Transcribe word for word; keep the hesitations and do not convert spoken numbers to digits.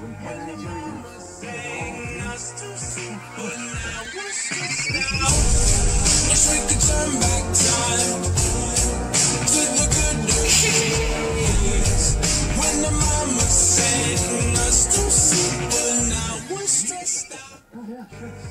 Wish we could turn back time to the good days when the mama sang us to sleep, but now we're stressed out. Oh, yeah, sure.